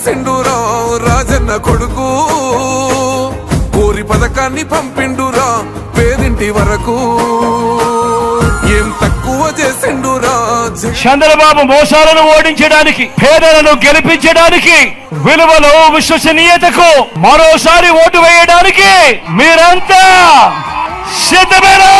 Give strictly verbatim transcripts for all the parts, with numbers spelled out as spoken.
చేసిండురా రాజన్న కొడుకు కోరి పథకాన్ని పంపిండురా పేదింటి వరకు ఏం తక్కువ చేసిండురా చంద్రబాబు మోసాలను ఓడించడానికి పేదలను గెలిపించడానికి విలువలో విశ్వసనీయతకు మరోసారి ఓటు వేయడానికి మీరంతా సిద్ధమేనా?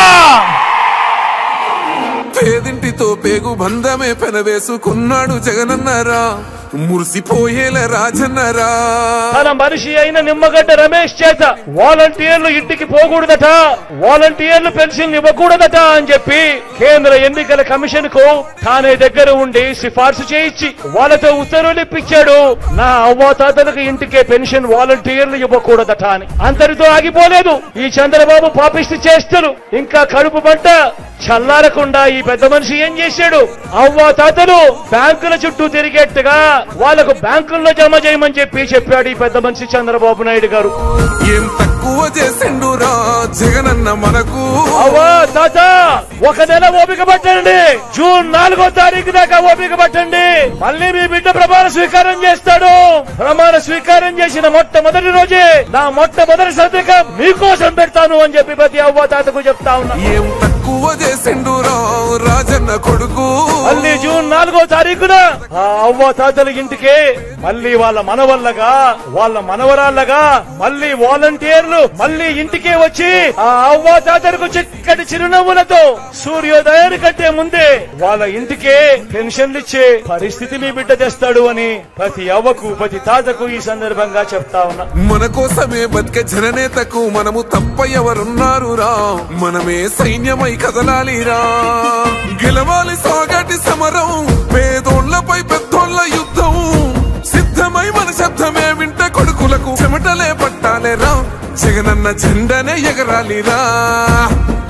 పేదింటితో పేగు బంధమే పెనవేసుకున్నాడు జగనన్నారా మురిసిపోయేల రాజన్నారా. తన మనిషి అయిన నిమ్మగడ్డ రమేష్ చేత వాలంటీర్లు ఇంటికి పోకూడదట, వాలంటీర్లు పెన్షన్ ఇవ్వకూడదట అని చెప్పి కేంద్ర ఎన్నికల కమిషన్ కు తానే దగ్గర ఉండి సిఫార్సు చేయించి వాళ్ళతో ఉత్తర్వులు ఇప్పించాడు. నా అవ్వాతాతలకు ఇంటికే పెన్షన్ వాలంటీర్లు ఇవ్వకూడదట అని. అంతటితో ఆగిపోలేదు ఈ చంద్రబాబు పాపిష్టి చేష్టలు. ఇంకా కడుపు పంట చల్లారకుండా ఈ పెద్ద మనిషి ఏం చేశాడు? అవ్వాతాతలు బ్యాంకుల చుట్టూ తిరిగేట్టుగా వాళ్లకు బ్యాంకుల్లో జమ చేయమని చెప్పి చెప్పాడు ఈ పెద్ద మనిషి చంద్రబాబు నాయుడు గారు. ఏం తక్కువ చేసిండురా జగనన్న మనకు. అవ్వా తాత ఒక నెల ఓపిక పట్టండి, జూన్ నాలుగో తారీఖు దాకా ఓపిక పట్టండి. మళ్ళీ మీ బిడ్డ ప్రమాణ స్వీకారం చేస్తాడు. ప్రమాణ స్వీకారం చేసిన మొట్టమొదటి రోజే నా మొట్టమొదటి సంతకం మీకోసం పెడతాను అని చెప్పి ప్రతి అవ్వా తాతకు చెప్తా ఉన్నా. ఏం తక్కువ చేసిండురా రాజన్న కొడుకు. మళ్ళీ జూన్ నాలుగో తారీఖున ఆ అవ్వ తాతల ఇంటికి మళ్ళీ వాళ్ళ మనవల్లగా వాళ్ళ మనవరాళ్ళగా మళ్ళీ వాలంటీర్లు మళ్ళీ ఇంటికే వచ్చి ఆ అవ్వ తాతలకు చిక్కటి చిరునవ్వులతో సూర్యోదయాని కంటే ముందే వాళ్ళ ఇంటికే పెన్షన్లు ఇచ్చే పరిస్థితి మీ బిడ్డ తెస్తాడు అని ప్రతి అవ్వకు ప్రతి తాతకు ఈ సందర్భంగా చెప్తా ఉన్నా. మన కోసమే బతికే జననేతకు మనము తప్ప ఎవరున్నారు రా, మనమే సైన్యమై కదలాలిరా. గెలవాలి సాగటి సమరం, పేదోళ్లపై పెద్దోళ్ల యుద్ధం. సిద్ధమై మన శబ్దమే వింట కొడుకులకు చెమటలే పట్టాలేరా, జగనన్న జెండనే ఎగరాలిరా.